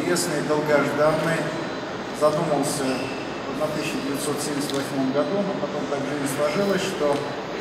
интересный, долгожданный. Задумался в 1978 году, но потом так жизнь сложилась, что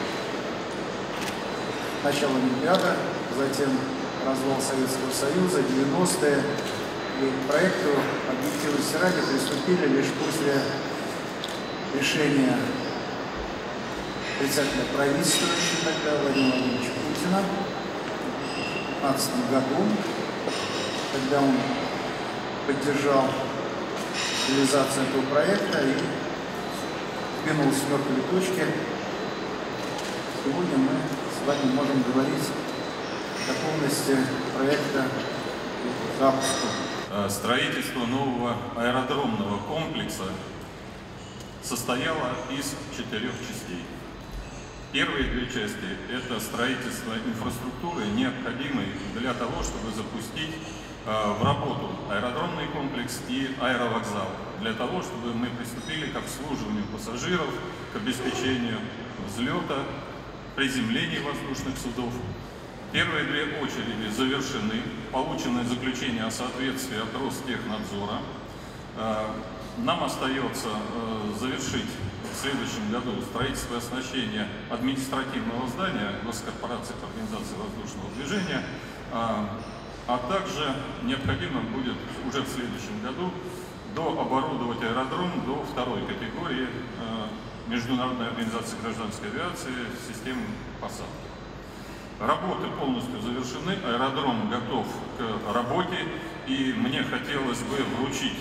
начало Олимпиады, затем развал Советского Союза, 90-е. И к проекту объективности ради приступили лишь после решения председателя правительства тогда Владимира Владимировича Путина в 2015 году, когда он поддержал реализацию этого проекта и двинул с мертвой точки. Сегодня мы с вами можем говорить о готовности проекта к запуску. Строительство нового аэродромного комплекса состояло из 4 частей. Первые 2 части – это строительство инфраструктуры, необходимой для того, чтобы запустить в работу аэродромный комплекс и аэровокзал, для того, чтобы мы приступили к обслуживанию пассажиров, к обеспечению взлета, приземления воздушных судов. Первые 2 очереди завершены, получено заключение о соответствии от Ростехнадзора. Нам остается завершить в следующем году строительство и оснащение административного здания Госкорпорации по организации воздушного движения, а также необходимо будет уже в следующем году дооборудовать аэродром до 2-й категории Международной организации гражданской авиации системы посадки. Работы полностью завершены, аэродром готов к работе, и мне хотелось бы вручить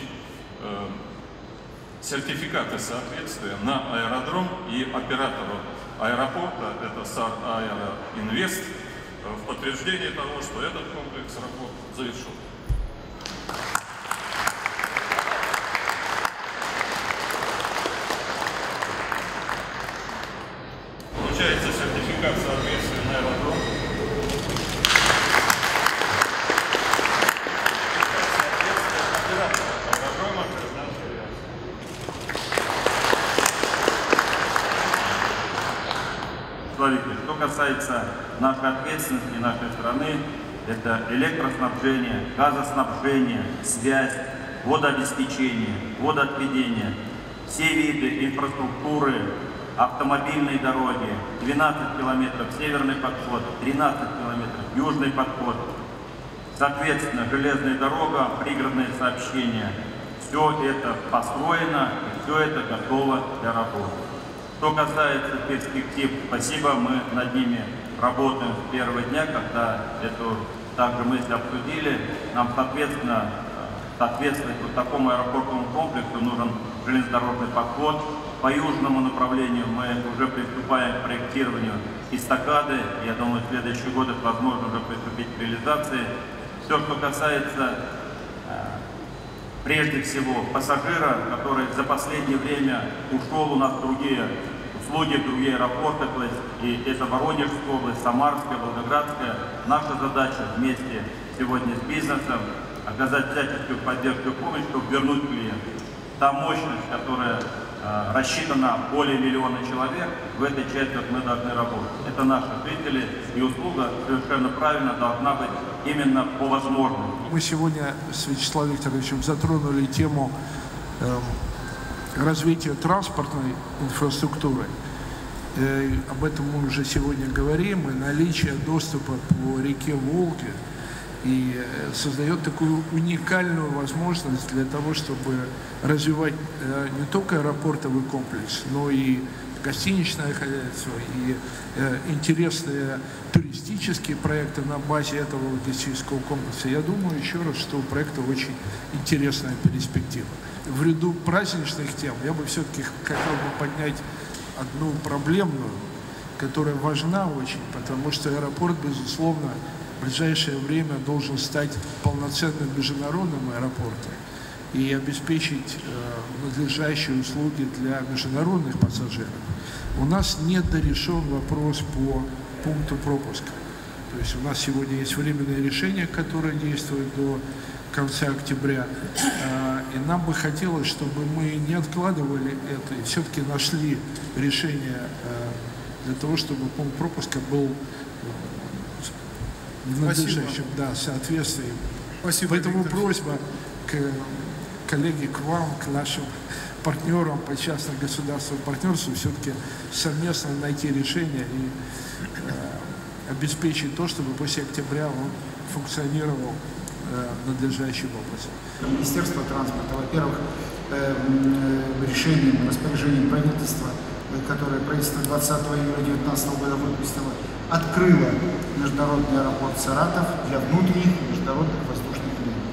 сертификаты соответствия на аэродром и оператору аэропорта, это САР Аэроинвест, в подтверждение того, что этот комплекс работ завершен. Получается сертификат соответствия на аэродром. Что касается нашей ответственности нашей страны, это электроснабжение, газоснабжение, связь, водообеспечение, водоотведение, все виды инфраструктуры, автомобильные дороги, 12 километров северный подход, 13 километров южный подход, соответственно, железная дорога, пригородное сообщение. Все это построено и все это готово для работы. Что касается перспектив, спасибо, мы над ними работаем с первого дня, когда эту также мысль обсудили. Нам, соответственно, соответствовать вот такому аэропортному комплексу нужен железнодорожный подход. По южному направлению мы уже приступаем к проектированию эстакады. Я думаю, в следующий год это возможно уже приступить к реализации. Все, что касается прежде всего пассажира, который за последнее время ушел у нас в другие услуги, в другие аэропорты, то есть и это Воронежская область, Самарская, Волгоградская. Наша задача вместе сегодня с бизнесом оказать всяческую поддержку и помощь, чтобы вернуть клиента. Та мощность, которая рассчитана более миллиона человек, в этой части мы должны работать. Это наши жители, и услуга совершенно правильно должна быть именно по возможности. Мы сегодня с Вячеславом Викторовичем затронули тему развития транспортной инфраструктуры. Об этом мы уже сегодня говорим, и наличие доступа по реке Волге и создает такую уникальную возможность для того, чтобы развивать не только аэропортовый комплекс, но и гостиничное хозяйство, и интересные туристические проекты на базе этого логистического комплекса. Я думаю еще раз, что у проекта очень интересная перспектива. В ряду праздничных тем я бы все-таки хотел бы поднять одну проблемную, которая важна очень, потому что аэропорт, безусловно, в ближайшее время должен стать полноценным международным аэропортом и обеспечить надлежащие услуги для международных пассажиров. У нас недорешен вопрос по пункту пропуска. То есть у нас сегодня есть временное решение, которое действует до конца октября. И нам бы хотелось, чтобы мы не откладывали это и все-таки нашли решение для того, чтобы пункт пропуска был в надлежащем соответствии. Спасибо, Поэтому Виктор. просьба к коллеге, к вам, к нашим партнерам по частно-государственному партнерству все-таки совместно найти решение и обеспечить то, чтобы после октября он функционировал надлежащим образом. Министерство транспорта, во-первых, решением, распоряжением правительства, которое правительство 20 июля 2019 года выпустило, открыло международный аэропорт Саратов для внутренних международных воздушных линий.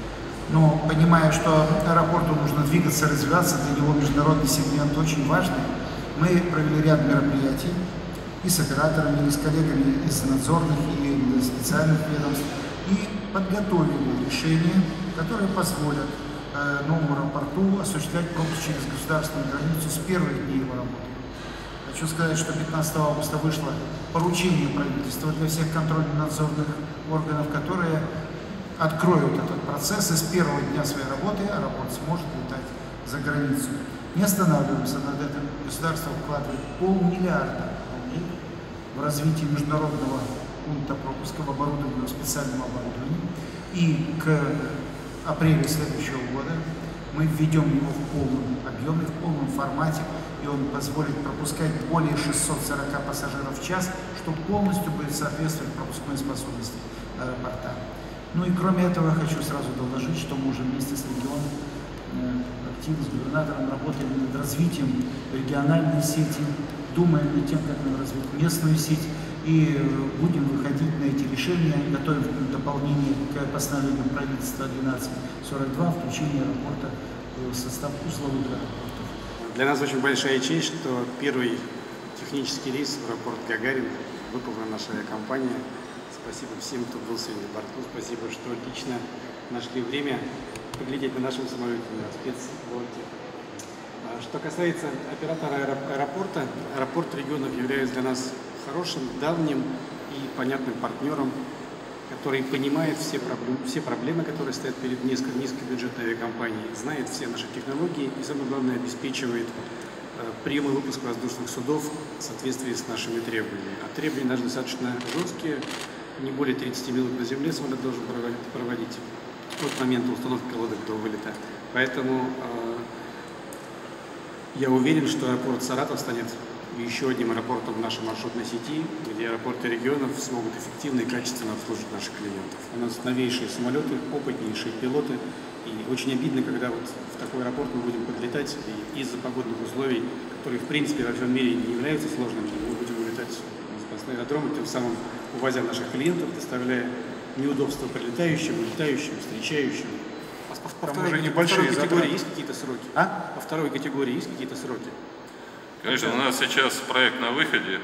Но понимая, что аэропорту нужно двигаться, развиваться, для него международный сегмент очень важный, мы провели ряд мероприятий и с операторами, и с коллегами из надзорных и специальных ведомств, и подготовили решения, которые позволят новому аэропорту осуществлять пропуск через государственную границу с первых дней его работы. Хочу сказать, что 15 августа вышло поручение правительства для всех контрольно-надзорных органов, которые откроют этот процесс, и с первого дня своей работы аэропорт сможет летать за границу. Не останавливаемся над этим. Государство вкладывает $500 миллиарда рублей в развитие международного пункта пропуска, в оборудовании, в специальном оборудовании. И к апрелю следующего года мы введем его в полном объеме, в полном формате, и он позволит пропускать более 640 пассажиров в час, что полностью будет соответствовать пропускной способности аэропорта. Ну и кроме этого я хочу сразу доложить, что мы уже вместе с регионом активно, с губернатором работаем над развитием региональной сети, думаем над тем, как нам развить местную сеть, и будем выходить на эти решения, готовим дополнение к постановлению правительства 1242, включение аэропорта в состав узловых аэропортов. Для нас очень большая честь, что первый технический рейс в аэропорт Гагарина выполнила наша авиакомпания. Спасибо всем, кто был сегодня на борту. Спасибо, что лично нашли время поглядеть на нашем самолете, на спецволке. Что касается оператора аэропорта, аэропорт регионов является для нас хорошим, давним и понятным партнером, который понимает все проблемы, которые стоят перед низкобюджетной авиакомпанией, знает все наши технологии и, самое главное, обеспечивает прием и выпуск воздушных судов в соответствии с нашими требованиями. А требования наши достаточно жесткие, не более 30 минут на земле самолет должен проводить от момента установки лодок до вылета. Поэтому я уверен, что аэропорт Саратов станет еще одним аэропортом в нашей маршрутной сети, где аэропорты регионов смогут эффективно и качественно обслуживать наших клиентов. У нас новейшие самолеты, опытнейшие пилоты. И очень обидно, когда вот в такой аэропорт мы будем подлетать, и из-за погодных условий, которые в принципе во всем мире не являются сложными, мы будем вылетать в запасной аэродром, тем самым увозя наших клиентов, доставляя неудобства прилетающим, вылетающим, встречающим. По второй категории есть какие-то сроки? По второй категории есть какие-то сроки? Конечно, у нас сейчас проект на выходе,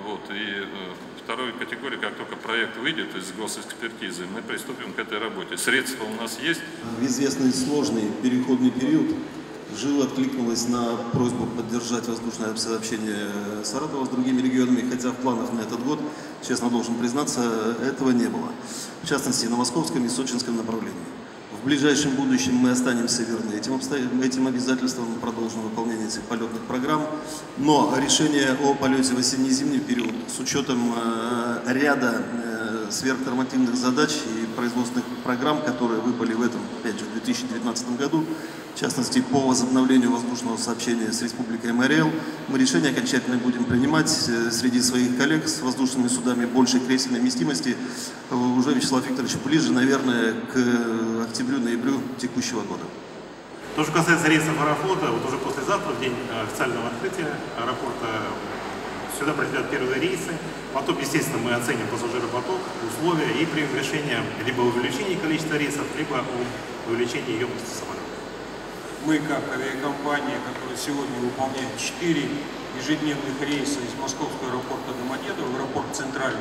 и второй категории, как только проект выйдет из госэкспертизы, мы приступим к этой работе. Средства у нас есть. В известный сложный переходный период жило откликнулось на просьбу поддержать воздушное сообщение Саратова с другими регионами, хотя в планах на этот год, честно должен признаться, этого не было. В частности, на московском и сочинском направлении. В ближайшем будущем мы останемся верны этим обязательствам, продолжим выполнение этих полетных программ, но решение о полете в осенне-зимний период с учетом ряда сверхнормативных задач и производственных программ, которые выпали в этом, опять же, в 2019 году, в частности, по возобновлению воздушного сообщения с Республикой МРЛ, мы решение окончательно будем принимать среди своих коллег с воздушными судами большей крейсерной вместимости уже, Вячеслав Викторович, ближе, наверное, к октябрю-ноябрю текущего года. То, что касается рейсов Аэрофлота, вот уже послезавтра, в день официального открытия аэропорта, сюда прилетят первые рейсы. Потом, естественно, мы оценим пассажиропоток, условия и примем решение либо о увеличении количества рейсов, либо о увеличении емкости самолета. Мы, как авиакомпания, которая сегодня выполняет 4 ежедневных рейса из московского аэропорта Домодедово в аэропорт Центральный,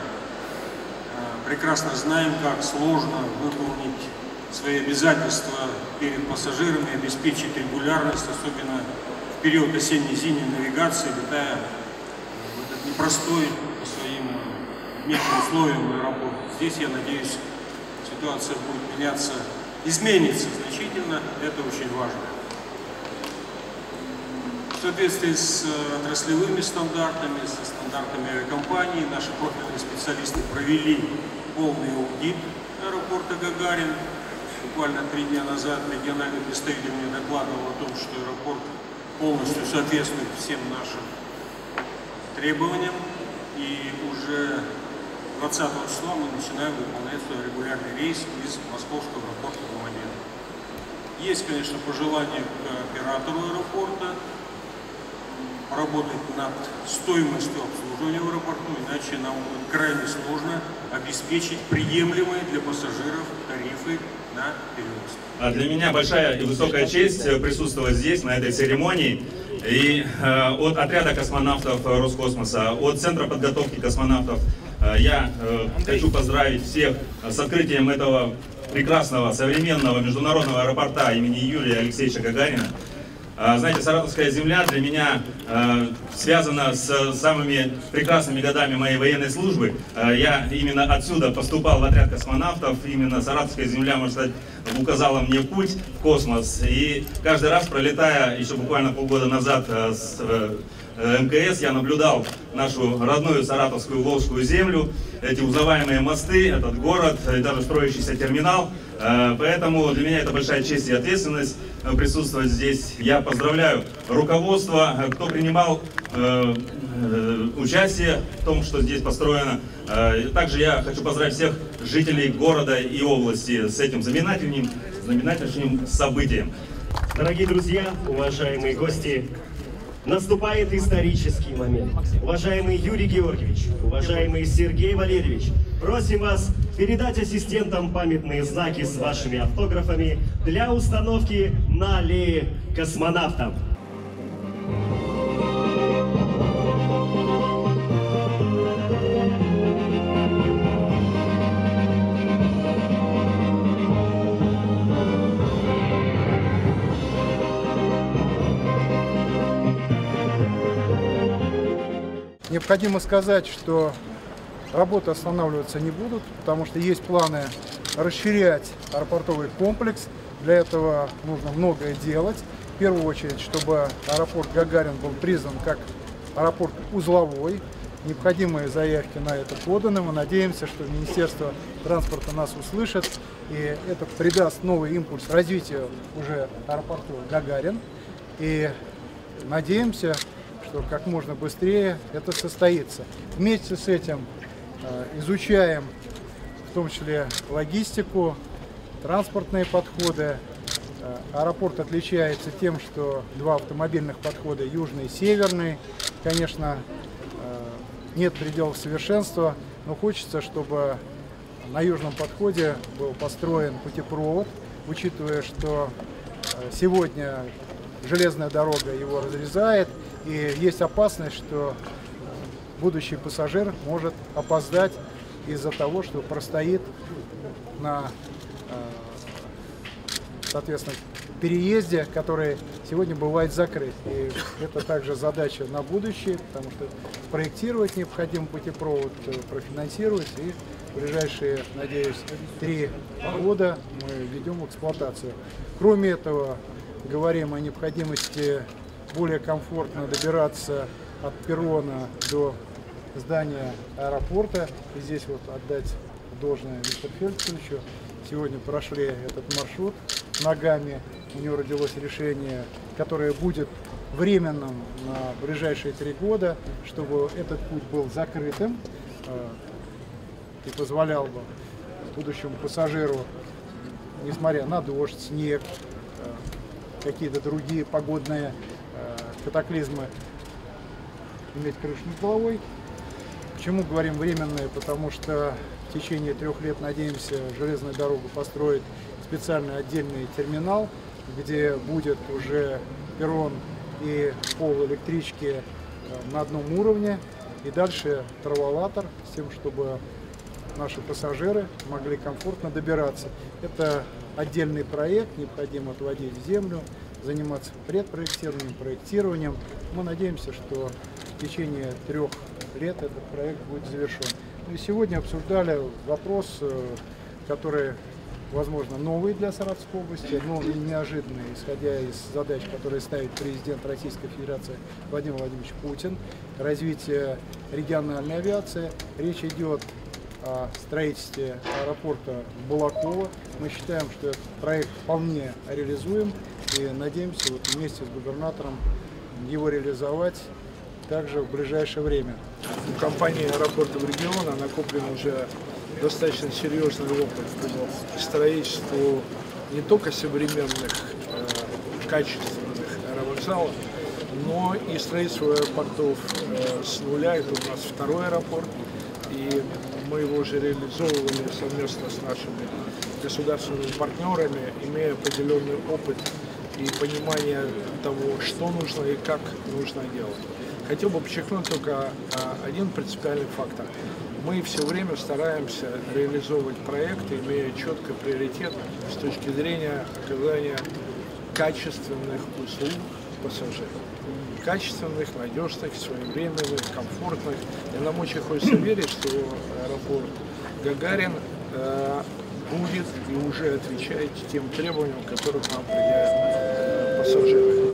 прекрасно знаем, как сложно выполнить свои обязательства перед пассажирами, обеспечить регулярность, особенно в период осенне-зимней навигации, летая в этот непростой по своим метеоусловиям аэропорт. Здесь, я надеюсь, ситуация будет меняться, изменится значительно, это очень важно. В соответствии с отраслевыми стандартами, со стандартами авиакомпании, наши профильные специалисты провели полный аудит аэропорта Гагарин. Буквально 3 дня назад региональный представитель мне докладывал о том, что аэропорт полностью соответствует всем нашим требованиям. И уже 20 числа мы начинаем выполнять свой регулярный рейс из московского аэропорта Домодедово. Есть, конечно, пожелание к оператору аэропорта поработать над стоимостью обслуживания в аэропорту, иначе нам будет крайне сложно обеспечить приемлемые для пассажиров тарифы на перевозки. Для меня большая и высокая честь присутствовать здесь, на этой церемонии. И от отряда космонавтов Роскосмоса, от Центра подготовки космонавтов я хочу поздравить всех с открытием этого прекрасного современного международного аэропорта имени Юрия Алексеевича Гагарина. Знаете, Саратовская земля для меня связана с самыми прекрасными годами моей военной службы. Я именно отсюда поступал в отряд космонавтов, именно Саратовская земля, можно сказать, указала мне путь в космос. И каждый раз, пролетая еще буквально полгода назад с МКС, я наблюдал нашу родную саратовскую Волжскую землю, эти узнаваемые мосты, этот город и даже строящийся терминал. Поэтому для меня это большая честь и ответственность присутствовать здесь. Я поздравляю руководство, кто принимал участие в том, что здесь построено. Также я хочу поздравить всех жителей города и области с этим знаменательным событием. Дорогие друзья, уважаемые гости, наступает исторический момент. Уважаемый Юрий Георгиевич, уважаемый Сергей Валерьевич, просим вас передать ассистентам памятные знаки с вашими автографами для установки на аллее космонавтов. Необходимо сказать, что работы останавливаться не будут, потому что есть планы расширять аэропортовый комплекс. Для этого нужно многое делать. В первую очередь, чтобы аэропорт Гагарин был признан как аэропорт узловой. Необходимые заявки на это поданы. Мы надеемся, что Министерство транспорта нас услышит, и это придаст новый импульс развитию уже аэропорта Гагарин. И надеемся, что как можно быстрее это состоится. Вместе с этим изучаем в том числе логистику, транспортные подходы. Аэропорт отличается тем, что два автомобильных подхода, южный и северный. Конечно, нет пределов совершенства, но хочется, чтобы на южном подходе был построен путепровод, учитывая, что сегодня железная дорога его разрезает, и есть опасность, что будущий пассажир может опоздать из-за того, что простоит на, соответственно, переезде, который сегодня бывает закрыт. И это также задача на будущее, потому что проектировать необходим путепровод, профинансировать, и в ближайшие, надеюсь, 3 года мы введем в эксплуатацию. Кроме этого, говорим о необходимости более комфортно добираться от перрона до здания аэропорта. И здесь вот отдать должное Виктору Фельдсовичу. Сегодня прошли этот маршрут ногами. У него родилось решение, которое будет временным на ближайшие 3 года, чтобы этот путь был закрытым и позволял бы будущему пассажиру, несмотря на дождь, снег, какие-то другие погодные катаклизмы, иметь крышу над головой. Почему говорим временные? Потому что в течение 3 лет, надеемся, железную дорогу построить специальный отдельный терминал, где будет уже перрон и пол электрички на одном уровне, и дальше траволатор, с тем, чтобы наши пассажиры могли комфортно добираться. Это отдельный проект, необходимо отводить в землю, заниматься предпроектированием, проектированием. Мы надеемся, что в течение 3 лет этот проект будет завершен. И сегодня обсуждали вопрос, который, возможно, новый для Саратовской области, но и неожиданный, исходя из задач, которые ставит президент Российской Федерации Владимир Владимирович Путин, развитие региональной авиации. Речь идет о строительстве аэропорта Балакова. Мы считаем, что этот проект вполне реализуем и надеемся вот вместе с губернатором его реализовать также в ближайшее время. У компании аэропортов региона накоплен уже достаточно серьезный опыт по строительству не только современных, качественных аэровокзалов, но и строительство аэропортов с нуля. Это у нас второй аэропорт, и мы его уже реализовывали совместно с нашими государственными партнерами, имея определенный опыт и понимание того, что нужно и как нужно делать. Хотел бы подчеркнуть только один принципиальный фактор. Мы все время стараемся реализовывать проекты, имея четкий приоритет с точки зрения оказания качественных услуг пассажирам. Качественных, надежных, своевременных, комфортных. И нам очень хочется верить, что аэропорт Гагарин будет и уже отвечает тем требованиям, которых нам предъявляют пассажиры.